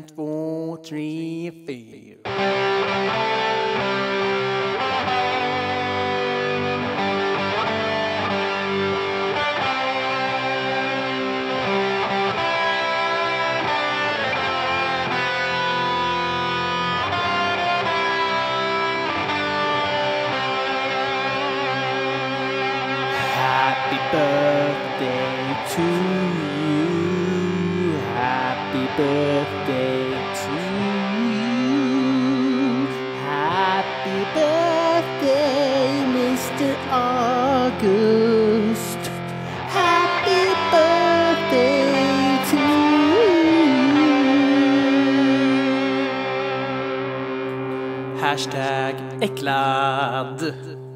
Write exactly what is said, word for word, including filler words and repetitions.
två, tre, fyra. Happy birthday to you. Happy birthday to you. Happy birthday, Mister August. Happy birthday to you. Hashtag äcklad.